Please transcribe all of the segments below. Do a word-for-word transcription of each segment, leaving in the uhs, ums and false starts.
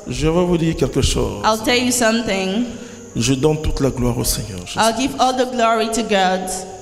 Je vais vous dire quelque chose. I'll tell you something. Je donne toute la gloire au Seigneur. I'll give all the glory to God.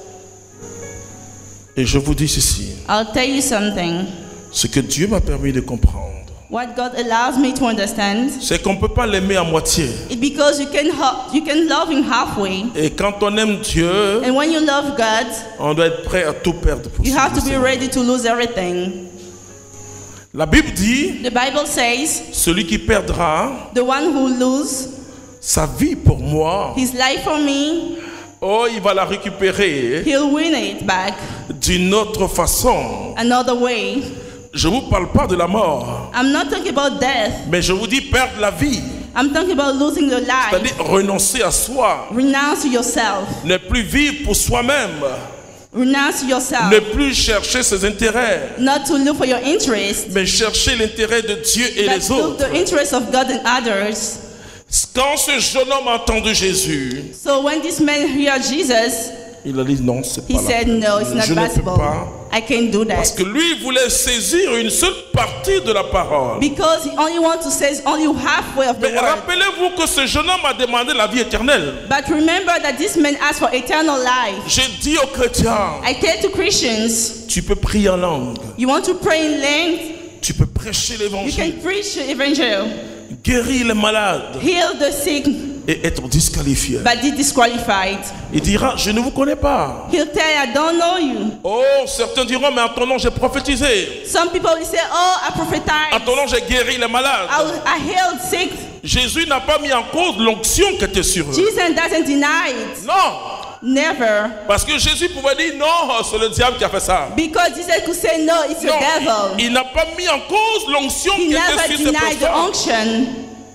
Et je vous dis ceci. I'll tell you something. Ce que Dieu m'a permis de comprendre, What God allows me to understand, c'est qu'on ne peut pas l'aimer à moitié. it's because you can ho- you can love Him halfway. Et quand on aime Dieu, And when you love God, on doit être prêt à tout perdre pour you suivre have le to be Seigneur. ready to lose everything. La Bible dit, The Bible says, celui qui perdra the one who loses sa vie pour moi, his life for me, oh, il va la récupérer he'll win it back d'une autre façon. another way. Je ne vous parle pas de la mort, I'm not talking about death. mais je vous dis perdre la vie. I'm talking about losing your life. C'est-à-dire renoncer à soi, Renounce yourself. ne plus vivre pour soi-même, Renounce yourself. ne plus chercher ses intérêts, Not to look for your interest, mais chercher l'intérêt de Dieu et but les to look autres. the interest of God and others. Quand ce jeune homme a entendu Jésus, So when this man heard Jesus, il a dit non, c'est he pas said, la no, it's peine. not Je ne peux possible. pas. I can't do Parce that. que lui voulait saisir une seule partie de la parole. Because he only wants to say only halfway of the Mais word. rappelez-vous que ce jeune homme a demandé la vie éternelle. But remember that this man asked for eternal life. J'ai dit aux chrétiens, I tell to Christians, tu peux prier en langue, you want to pray in language, tu peux prêcher you l'évangile, can preach the evangel, guérir les malades heal the sick, et être disqualifié. but be disqualified. Il dira, je ne vous connais pas. He'll tell you, I don't know you. Oh, certains diront, mais en ton nom j'ai prophétisé. Some people will say, oh, I En prophesied, ton nom j'ai guéri les malades. I, I healed sick. Jésus n'a pas mis en cause l'onction qui était sur eux. Jesus doesn't deny it. Non, Never. parce que Jésus pouvait dire, non, c'est le diable qui a fait ça. Because Jesus could say, no, it's the Non, devil. il n'a pas mis en cause l'onction He qui never était sur ces denied the personnes. unction.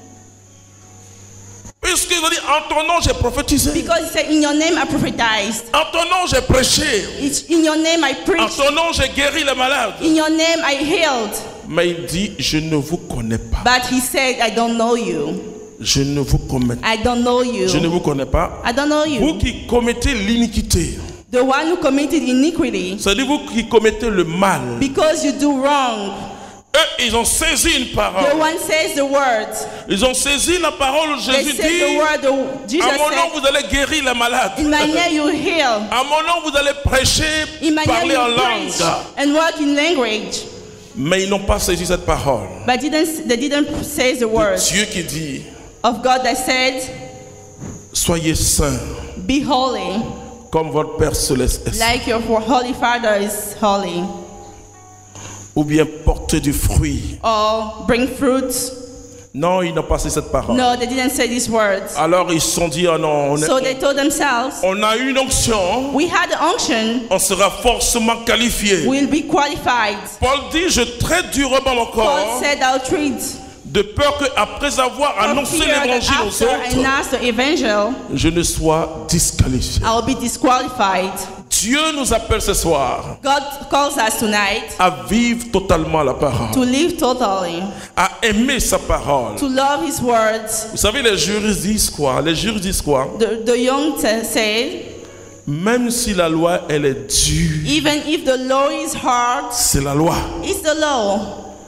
Puisqu'il a dit, en ton nom j'ai prophétisé. Because he said, in your name I prophesied. En ton nom j'ai prêché. It's in your name I En preached. ton nom j'ai guéri les malades. In your name I healed. Mais il dit, je ne vous connais pas. But he said, I don't know you. Je ne vous connais pas. I don't know you. Je ne vous connais pas. I don't know Vous you. qui commettez l'iniquité. The one who committed iniquity. C'est-à-dire vous qui commettez le mal. Because you do wrong. Eux, ils ont saisi une The parole. one says the words. Ils ont saisi la parole où They Jésus said the dit, word. The, Jesus à mon nom said, vous allez guérir les malades. in my name you heal. À mon nom vous allez prêcher, In my name parler en you preach langue. and work in language. Mais ils n'ont pas saisi cette parole. But didn't, they didn't say the words Dieu qui dit, of God that said, soyez saints be holy, comme votre Père céleste est saint. like your Holy Father is holy. Ou bien porter du fruit. Or bring fruits. Non, ils n'ont pas saisi cette parole. No, they didn't say these words. Alors ils se sont dit, oh non, on, est- So they told themselves, on a une onction, we had the unction, on sera forcément qualifié. we'll be qualified. Paul dit, je traite durement mon Paul corps, said, I'll treat de peur qu'après avoir for annoncé fear that l'évangile aux after I autres, announce the evangel, je ne sois disqualifié. I'll be disqualified. Dieu nous appelle ce soir God calls us tonight à vivre totalement la to parole, live totally, à aimer sa parole. to love His words. Vous savez, les juristes disent quoi? Les juristes disent quoi? The, the young t- said, Même si la loi, elle est dure, even if the law is hard, c'est la loi. it's the law.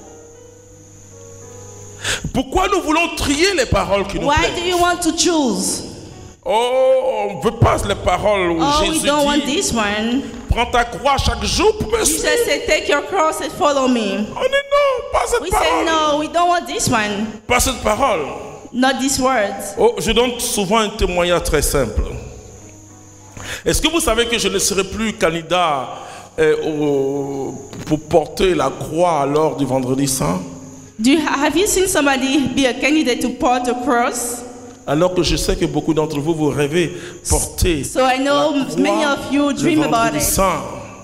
Pourquoi nous voulons trier les paroles qui nous Why plaisent? do you want to choose? Oh, on ne veut pas les paroles où Oh, we Jésus don't want dit, this one. prends ta croix chaque jour pour me Jesus suivre. said, take your cross and follow me. On dit non, pas cette We parole. say, no, we don't want this one. Pas cette parole. Not these words. Oh, je donne souvent un témoignage très simple. Est-ce que vous savez que je ne serai plus candidat euh, au- pour porter la croix lors du vendredi saint? Do you, have you seen somebody be a candidate to port a cross? Alors que je sais que beaucoup d'entre vous, vous rêvez porter So I know la croix many of you le dream about vendredi it. saint.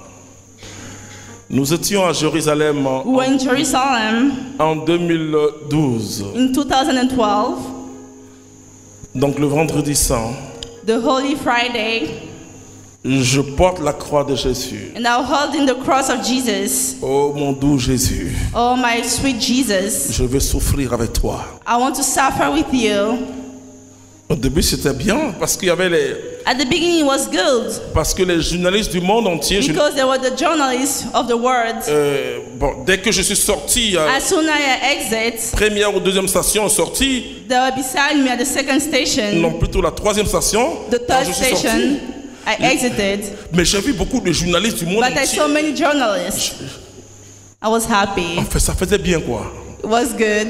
Nous étions à Jérusalem en, We were in Jerusalem en deux mille douze, in two thousand twelve, donc le vendredi saint. the Holy Friday, Je porte la croix de Jésus. and I was holding the cross of Jesus. Oh mon doux Jésus, Oh, my sweet Jesus, je vais souffrir avec toi. I want to suffer with you. Au début c'était bien parce qu'il y avait les, At the beginning, it was good Parce que les journalistes du monde entier, je- because they were the journalists of the world. euh, bon, dès que je suis sorti, à As soon as I exit, première ou deuxième station sortie, they were beside me at the second station, non plutôt la troisième station, the quand third je suis sorti. station. I exited, Mais j'ai vu beaucoup de journalistes du monde but I entier. saw many journalists. I was happy. En fait, ça faisait bien quoi. It was good.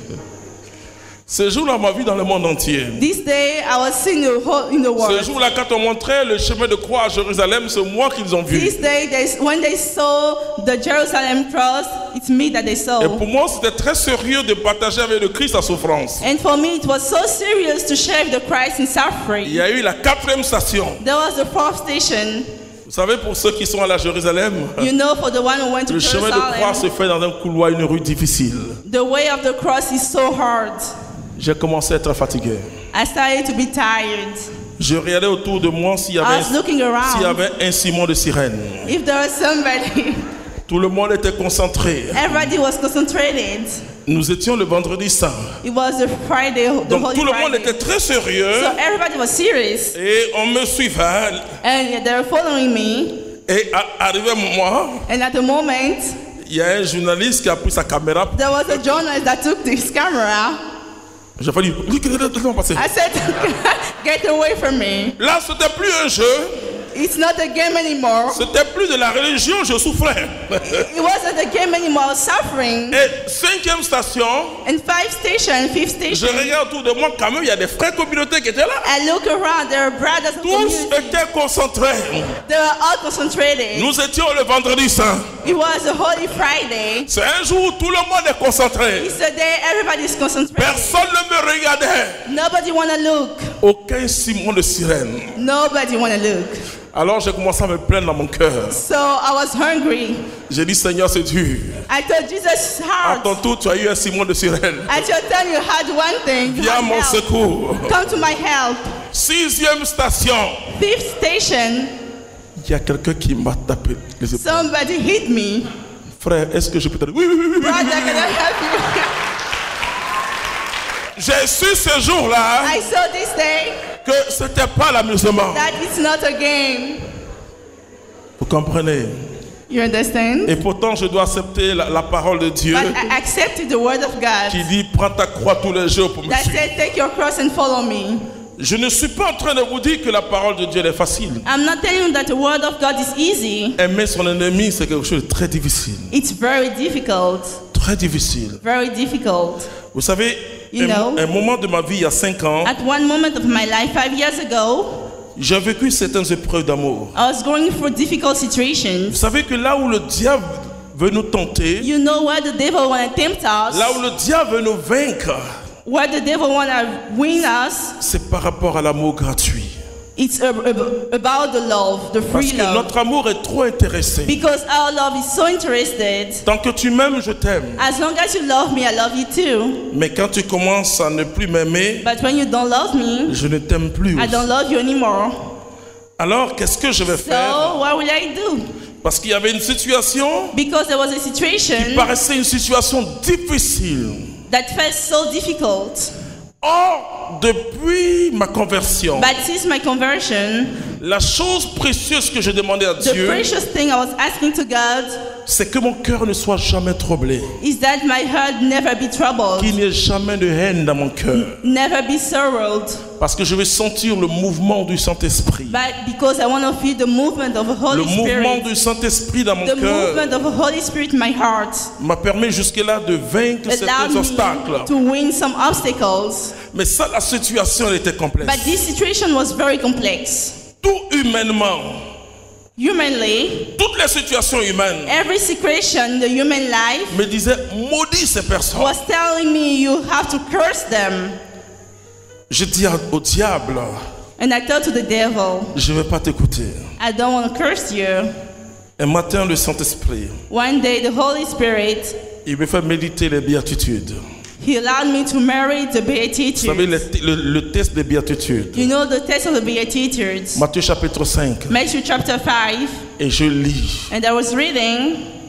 Ce jour-là, m'a vu dans le monde entier. This day, I was seeing the whole in the Ce world. jour-là, quand on montrait le chemin de croix à Jérusalem, c'est moi qu'ils ont vu. This day, they, when they saw the Jerusalem cross, it's me that they Et saw. pour moi, c'était très sérieux de partager avec le Christ sa souffrance. And for me, it was so serious to share the Christ in Il suffering. y a eu la quatrième station. There was the fourth station. Vous savez, pour ceux qui sont à la Jérusalem, You know, for the one who went to le chemin de croix se Jerusalem, fait dans un couloir, une rue difficile. the way of the cross is so hard. J'ai commencé à être fatigué. I started to be tired. Je regardais autour de moi s'il y I avait, was looking s'il y around. avait un ciment de sirène. If there was somebody, Tout le monde était concentré. everybody was concentrated. Nous étions le vendredi saint. It was the Friday, the Donc Holy tout le monde Friday. était très sérieux So everybody was serious. et on me suivait. And they were following me. Et à- arrivé moi, And at the moment, il y a un journaliste qui a pris sa caméra. there was a journalist that took this camera. J'ai fallu, laisse-moi passer. I said, get away from me. Là, c'était plus un jeu, It's not a game anymore. c'était plus de la religion, je souffrais. It wasn't a game anymore. I was suffering. Et cinquième station, And five station, fifth je station, regarde autour de moi, quand même, il y a des frères communautaires qui étaient là. I look around. There are brothers of Tous community. étaient concentrés. They were all concentrated. Nous étions le vendredi saint. It was a Holy Friday. C'est un jour où tout le monde est concentré. It's a day everybody's concentrated. Personne ne me regardait. Nobody wanna look. Aucun ciment de sirène. Nobody wanna look. Alors j'ai commencé à me plaindre dans mon cœur. So I was hungry. J'ai dit, Seigneur, c'est dur. I told Jesus, À heart. ton tour, tu as eu un ciment de sirène. At your time, you had one thing. You Viens à had mon help. secours. Come to my help. Sixième station. Fifth station, Il y a quelqu'un qui m'a tapé les épaules. somebody hit me. Frère, est-ce que je peux te dire? Oui, oui, oui, oui. Brother, can I help you? J'ai su ce jour-là I saw this day que c'était pas l'amusement. that it's not a game. Vous comprenez? You understand? Et pourtant, je dois accepter la, la parole de Dieu But I accepted the word of God qui dit prends ta croix tous les jours pour me that suivre. said, take your cross and follow me. Je ne suis pas en train de vous dire que la parole de Dieu est facile. I'm not telling you that the word of God is easy. Aimer son ennemi, c'est quelque chose de très difficile. It's very difficult. Très difficile. Very difficult. Vous savez, You un, know. un moment de ma vie, il y a cinq ans, At one moment of my life, five years ago, j'ai vécu certaines épreuves d'amour. I was going through difficult Vous situations. savez que là où le diable veut nous tenter, You know where the devil want to tempt us, là où le diable veut nous vaincre, where the devil want to win us. c'est par rapport à l'amour gratuit. It's ab- ab- about the love, the Parce free que love. notre amour est trop intéressé. Because our love is so interested. Tant que tu m'aimes, je t'aime. As long as you love me, I love you too. Mais quand tu commences à ne plus m'aimer, But when you don't love me, je ne t'aime plus. I don't love you anymore. Alors, qu'est-ce que je vais faire? So what will I do? Parce qu'il y avait une situation Because there was a qui situation paraissait une situation difficile. that felt so difficult. Or, depuis ma conversion, But since my conversion, la chose précieuse que je demandais à the Dieu, precious thing I was asking to God c'est que mon cœur ne soit jamais troublé. is that my heart never be troubled, Qu'il n'y ait jamais de haine dans mon cœur. never be sorrowed. Parce que je vais sentir le mouvement du Saint-Esprit. But because I want to feel the movement of the Le Holy mouvement Spirit, du Saint-Esprit dans mon the cœur movement of the Holy Spirit in my heart, m'a permis jusque-là de vaincre allowed certains me obstacles. to win some obstacles. Mais ça, la situation, elle était complexe. But this situation was very complex. Tout humainement, Humanly, toutes les situations humaines every situation in the human life me disaient maudis ces personnes. was telling me you have to curse them. Je dis à- au diable, And I told to the devil, je ne vais pas t'écouter. I don't want to curse you. Un matin, le Saint-Esprit, One day, the Holy Spirit, il me fait méditer les béatitudes. He allowed me to marry the Vous savez, Beatitudes. le, le- le test des béatitudes. You know the text of the Beatitudes. Matthieu chapitre cinq. Matthew chapter five. Et je lis. And I was reading,